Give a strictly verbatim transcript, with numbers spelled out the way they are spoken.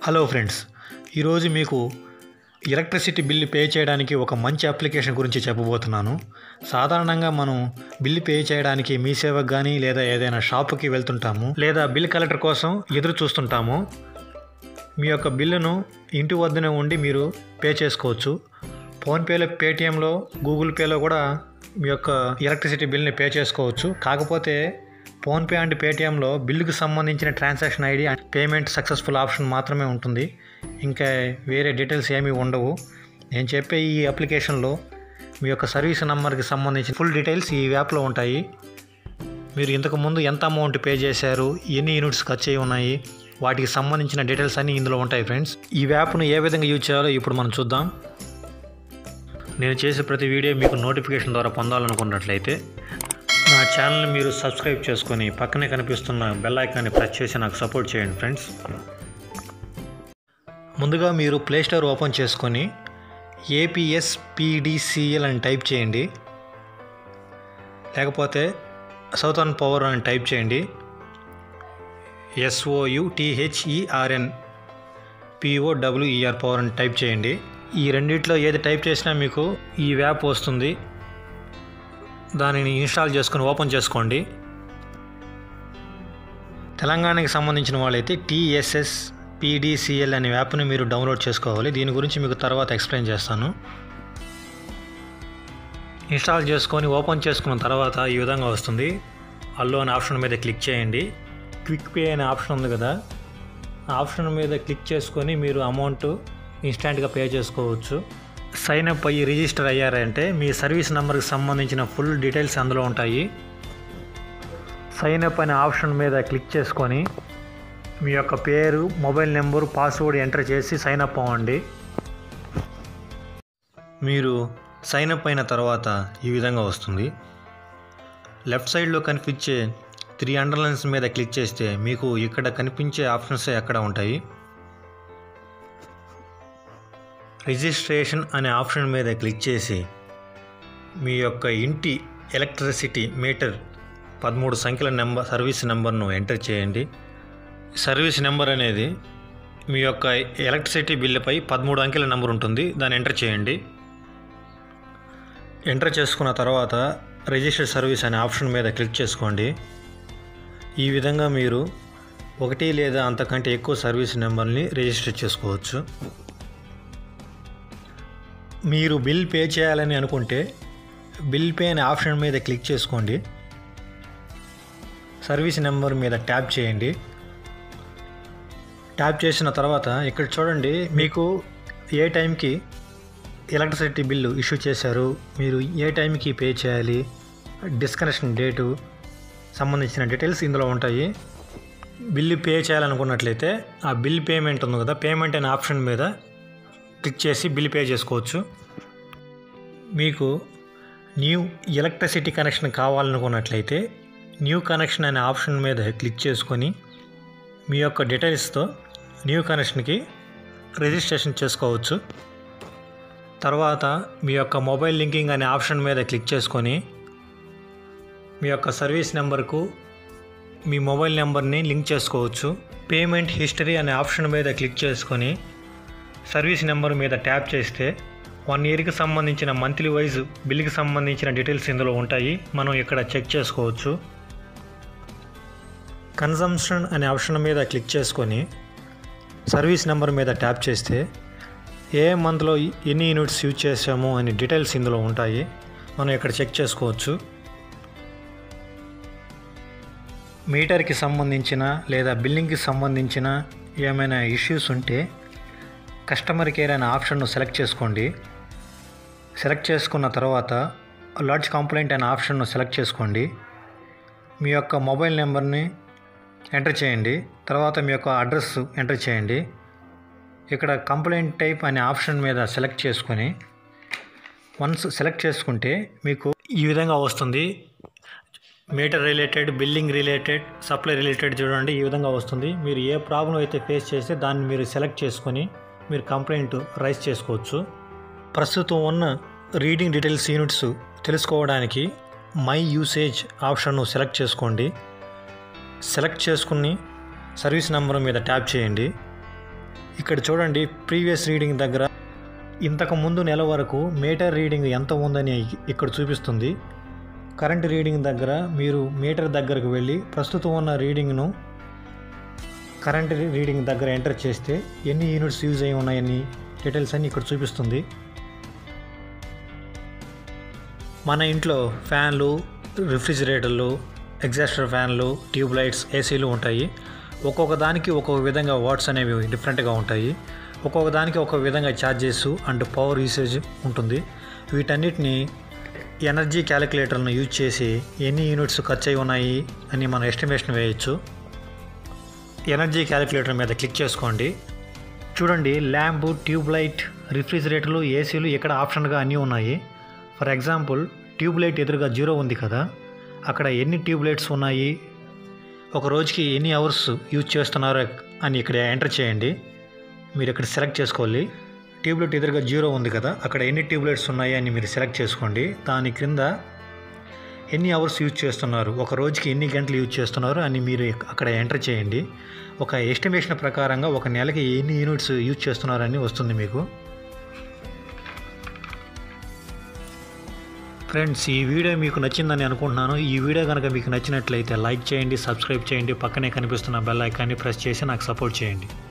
Hello friends, ఈరోజు మీకు electricity bill pay చేయడానికి ఒక మంచి అప్లికేషన్ గురించి చెప్పబోతున్నాను. సాధారణంగా మనం బిల్లు పే చేయడానికి మీ సేవకు కానీ లేదా ఏదైనా షాపుకి వెళ్తుంటాము, లేదా బిల్ కలెక్టర్ కోసం ఎదురు చూస్తుంటాము. మీ యొక్క బిల్లును ఇంటి వద్దనే ఉండి మీరు పే చేసుకోవచ్చు. ఫోన్పేలో, పేటిఎంలో, గూగుల్ పేలో కూడా మీ యొక్క ఎలక్ట్రిసిటీ బిల్ని పే చేసుకోవచ్చు. కాకపోతే ఫోన్పే అండ్ పేటిఎంలో బిల్లుకు సంబంధించిన transaction ID and payment successful option మాత్రమే ఉంటుంది. ఇంకా వేరే డీటెయిల్స్ ఏమీ ఉండవు. నేను చెప్పే ఈ అప్లికేషన్లో మీ యొక్క సర్వీస్ నెంబర్కి సంబంధించిన ఫుల్ డీటెయిల్స్ ఈ యాప్లో ఉంటాయి. మీరు ఇంతకుముందు ఎంత అమౌంట్ పే చేశారు, ఎన్ని యూనిట్స్ ఖర్చు అయి ఉన్నాయి, వాటికి సంబంధించిన డీటెయిల్స్ అన్నీ ఇందులో ఉంటాయి. ఫ్రెండ్స్, ఈ యాప్ను ఏ విధంగా యూజ్ చేయాలో ఇప్పుడు మనం చూద్దాం. నేను చేసే ప్రతి వీడియో మీకు నోటిఫికేషన్ ద్వారా పొందాలనుకున్నట్లయితే నా ఛానల్ని మీరు సబ్స్క్రైబ్ చేసుకొని పక్కనే కనిపిస్తున్న బెల్ ఐకాన్ని ప్రెస్ చేసి నాకు సపోర్ట్ చేయండి. ఫ్రెండ్స్, ముందుగా మీరు ప్లే స్టోర్ ఓపెన్ చేసుకొని ఏపీఎస్పీడీసీఎల్ అని టైప్ చేయండి, లేకపోతే సౌతర్న్ పవర్ అని టైప్ చేయండి. ఎస్ఓయుటిహెచ్ఈఆర్ఎన్ పిఓడబ్ల్యూఈఆర్ పవర్ అని టైప్ చేయండి. ఈ రెండిట్లో ఏది టైప్ చేసినా మీకు ఈ యాప్ వస్తుంది. దానిని ఇన్స్టాల్ చేసుకొని ఓపెన్ చేసుకోండి. తెలంగాణకి సంబంధించిన వాళ్ళైతే టీఎస్ఎస్ పీడీసీఎల్ అనే యాప్ని మీరు డౌన్లోడ్ చేసుకోవాలి. దీని గురించి మీకు తర్వాత ఎక్స్ప్లెయిన్ చేస్తాను. ఇన్స్టాల్ చేసుకొని ఓపెన్ చేసుకున్న తర్వాత ఈ విధంగా వస్తుంది. అల్లో అనే ఆప్షన్ మీద క్లిక్ చేయండి. క్విక్ పే అనే ఆప్షన్ ఉంది కదా, ఆ ఆప్షన్ మీద క్లిక్ చేసుకొని మీరు అమౌంట్ ఇన్స్టాంట్గా పే చేసుకోవచ్చు. సైన్ అప్ అయ్యి రిజిస్టర్ అయ్యారంటే మీ సర్వీస్ నెంబర్కి సంబంధించిన ఫుల్ డీటెయిల్స్ అందులో ఉంటాయి. సైన్ అప్ అనే ఆప్షన్ మీద క్లిక్ చేసుకొని మీ యొక్క పేరు, మొబైల్ నెంబరు, పాస్వర్డ్ ఎంటర్ చేసి సైన్ అప్ అవ్వండి. మీరు సైన్ అప్ అయిన తర్వాత ఈ విధంగా వస్తుంది. లెఫ్ట్ సైడ్లో కనిపించే త్రీ అండర్లైన్స్ మీద క్లిక్ చేస్తే మీకు ఇక్కడ కనిపించే ఆప్షన్స్ ఎక్కడ ఉంటాయి. రిజిస్ట్రేషన్ అనే ఆప్షన్ మీద క్లిక్ చేసి మీ యొక్క ఇంటి ఎలక్ట్రిసిటీ మీటర్ పదమూడు సంఖ్యల నెంబర్ సర్వీస్ నెంబర్ను ఎంటర్ చేయండి. సర్వీస్ నెంబర్ అనేది మీ యొక్క ఎలక్ట్రిసిటీ బిల్లుపై పదమూడు అంకెల నెంబర్ ఉంటుంది, దాన్ని ఎంటర్ చేయండి. ఎంటర్ చేసుకున్న తర్వాత రిజిస్టర్ సర్వీస్ అనే ఆప్షన్ మీద క్లిక్ చేసుకోండి. ఈ విధంగా మీరు ఒకటి లేదా అంతకంటే ఎక్కువ సర్వీస్ నెంబర్ని రిజిస్టర్ చేసుకోవచ్చు. మీరు బిల్ పే చేయాలని అనుకుంటే బిల్ పే అనే ఆప్షన్ మీద క్లిక్ చేసుకోండి. సర్వీస్ నెంబర్ మీద ట్యాప్ చేయండి. ట్యాప్ చేసిన తర్వాత ఇక్కడ చూడండి, మీకు ఏ టైంకి ఎలక్ట్రిసిటీ బిల్లు ఇష్యూ చేశారు, మీరు ఏ టైంకి పే చేయాలి, డిస్కనెక్షన్ డేటు సంబంధించిన డీటెయిల్స్ ఇందులో ఉంటాయి. బిల్లు పే చేయాలనుకున్నట్లయితే ఆ బిల్ పేమెంట్ ఉంది కదా, పేమెంట్ అనే ఆప్షన్ మీద క్లిక్ చేసి బిల్ పే చేసుకోవచ్చు. మీకు న్యూ ఎలక్ట్రిసిటీ కనెక్షన్ కావాలనుకున్నట్లయితే న్యూ కనెక్షన్ అనే ఆప్షన్ మీద క్లిక్ చేసుకొని మీ యొక్క డీటెయిల్స్తో న్యూ కనెక్షన్కి రిజిస్ట్రేషన్ చేసుకోవచ్చు. తర్వాత మీ యొక్క మొబైల్ లింకింగ్ అనే ఆప్షన్ మీద క్లిక్ చేసుకొని మీ యొక్క సర్వీస్ నెంబర్కు మీ మొబైల్ నెంబర్ని లింక్ చేసుకోవచ్చు. పేమెంట్ హిస్టరీ అనే ఆప్షన్ మీద క్లిక్ చేసుకొని సర్వీస్ నెంబర్ మీద ట్యాప్ చేస్తే వన్ ఇయర్కి సంబంధించిన మంత్లీ వైజ్ బిల్లుకి సంబంధించిన డీటెయిల్స్ ఇందులో ఉంటాయి, మనం ఇక్కడ చెక్ చేసుకోవచ్చు. కన్జంప్షన్ అనే ఆప్షన్ మీద క్లిక్ చేసుకొని సర్వీస్ నెంబర్ మీద ట్యాప్ చేస్తే ఏ మంత్లో ఎన్ని యూనిట్స్ యూజ్ చేసాము అనే డీటెయిల్స్ ఇందులో ఉంటాయి, మనం ఇక్కడ చెక్ చేసుకోవచ్చు. మీటర్కి సంబంధించిన లేదా బిల్లింగ్కి సంబంధించిన ఏమైనా ఇష్యూస్ ఉంటే కస్టమర్ కేర్ అనే ఆప్షన్ను సెలెక్ట్ చేసుకోండి. సెలెక్ట్ చేసుకున్న తర్వాత లాడ్జ్ కంప్లైంట్ అనే ఆప్షన్ను సెలెక్ట్ చేసుకోండి. మీ యొక్క మొబైల్ నెంబర్ని ఎంటర్ చేయండి. తర్వాత మీ యొక్క అడ్రస్ ఎంటర్ చేయండి. ఇక్కడ కంప్లైంట్ టైప్ అనే ఆప్షన్ మీద సెలెక్ట్ చేసుకొని వన్స్ సెలెక్ట్ చేసుకుంటే మీకు ఈ విధంగా వస్తుంది. Meter related, billing related, supply related చూడండి, ఈ విధంగా వస్తుంది. మీరు ఏ ప్రాబ్లం అయితే ఫేస్ చేస్తే దాన్ని మీరు సెలెక్ట్ చేసుకొని మీరు కంప్లైంట్ రైజ్ చేసుకోవచ్చు. ప్రస్తుతం ఉన్న రీడింగ్ డీటెయిల్స్ యూనిట్స్ తెలుసుకోవడానికి మై యూసేజ్ ఆప్షన్ను సెలెక్ట్ చేసుకోండి. సెలెక్ట్ చేసుకుని సర్వీస్ నెంబర్ మీద ట్యాప్ చేయండి. ఇక్కడ చూడండి, ప్రీవియస్ రీడింగ్ దగ్గర ఇంతకు ముందు నెల వరకు మీటర్ రీడింగ్ ఎంత ఉందని ఇక్కడ చూపిస్తుంది. కరెంట్ రీడింగ్ దగ్గర మీరు మీటర్ దగ్గరకు వెళ్ళి ప్రస్తుతం ఉన్న రీడింగ్ను కరెంట్ రీడింగ్ దగ్గర ఎంటర్ చేస్తే ఎన్ని యూనిట్స్ యూజ్ అయి ఉన్నాయని డీటెయిల్స్ అన్ని ఇక్కడ చూపిస్తుంది. మన ఇంట్లో ఫ్యాన్లు, రిఫ్రిజిరేటర్లు, ఎగ్జాస్టర్ ఫ్యాన్లు, ట్యూబ్ లైట్స్, ఏసీలు ఉంటాయి. ఒక్కొక్క దానికి ఒక్కొక్క విధంగా వాట్స్ అనేవి డిఫరెంట్గా ఉంటాయి. ఒక్కొక్క దానికి ఒక్కొక్క విధంగా ఛార్జెస్ అండ్ పవర్ యూసేజ్ ఉంటుంది. వీటన్నిటిని ఎనర్జీ క్యాలిక్యులేటర్ను యూజ్ చేసి ఎన్ని యూనిట్స్ ఖర్చు అయి ఉన్నాయి అని మనం ఎస్టిమేషన్ వేయచ్చు. ఎనర్జీ క్యాలిక్యులేటర్ మీద క్లిక్ చేసుకోండి. చూడండి, ల్యాంప్, ట్యూబ్ లైట్, రిఫ్రిజిరేటర్లు, ఏసీలు ఇక్కడ ఆప్షన్గా అన్నీ ఉన్నాయి. ఫర్ ఎగ్జాంపుల్, ట్యూబ్ లైట్ ఎదురుగా జీరో ఉంది కదా, అక్కడ ఎన్ని ట్యూబ్ లైట్స్ ఉన్నాయి, ఒక రోజుకి ఎన్ని అవర్స్ యూజ్ చేస్తున్నారో అని ఇక్కడ ఎంటర్ చేయండి. మీరు ఇక్కడ సెలెక్ట్ చేసుకోవాలి. ట్యూబ్ లైట్ ఎదురుగా జీరో ఉంది కదా, అక్కడ ఎన్ని ట్యూబ్ లైట్స్ ఉన్నాయి అని మీరు సెలెక్ట్ చేసుకోండి. దాని క్రింద ఎన్ని అవర్స్ యూజ్ చేస్తున్నారు, ఒక రోజుకి ఎన్ని గంటలు యూజ్ చేస్తున్నారు అని మీరు అక్కడ ఎంటర్ చేయండి. ఒక ఎస్టిమేషన్ ప్రకారంగా ఒక నెలకి ఎన్ని యూనిట్స్ యూజ్ చేస్తున్నారని వస్తుంది మీకు. ఫ్రెండ్స్, ఈ వీడియో మీకు నచ్చిందని అనుకుంటున్నాను. ఈ వీడియో కనుక మీకు నచ్చినట్లయితే లైక్ చేయండి, సబ్స్క్రైబ్ చేయండి, పక్కనే కనిపిస్తున్న బెల్ ఐకాన్ని ప్రెస్ చేసి నాకు సపోర్ట్ చేయండి.